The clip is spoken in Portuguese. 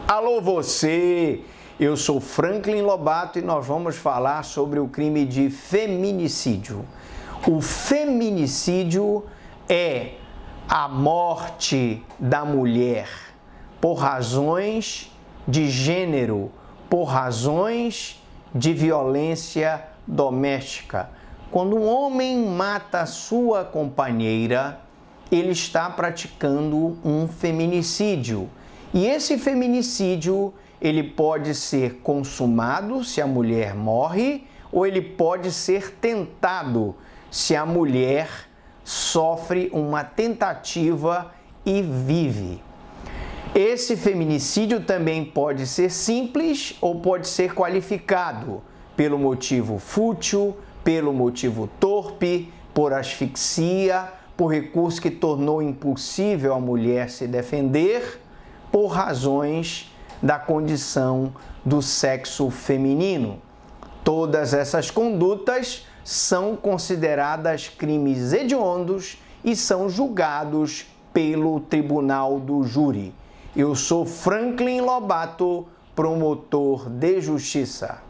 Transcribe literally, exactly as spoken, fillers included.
Alô você, eu sou Franklin Lobato e nós vamos falar sobre o crime de feminicídio. O feminicídio é a morte da mulher por razões de gênero, por razões de violência doméstica. Quando um homem mata sua companheira, ele está praticando um feminicídio. E esse feminicídio, ele pode ser consumado se a mulher morre, ou ele pode ser tentado se a mulher sofre uma tentativa e vive. Esse feminicídio também pode ser simples ou pode ser qualificado pelo motivo fútil, pelo motivo torpe, por asfixia, por recurso que tornou impossível a mulher se defender, por razões da condição do sexo feminino. Todas essas condutas são consideradas crimes hediondos e são julgados pelo Tribunal do Júri. Eu sou Franklin Lobato, promotor de justiça.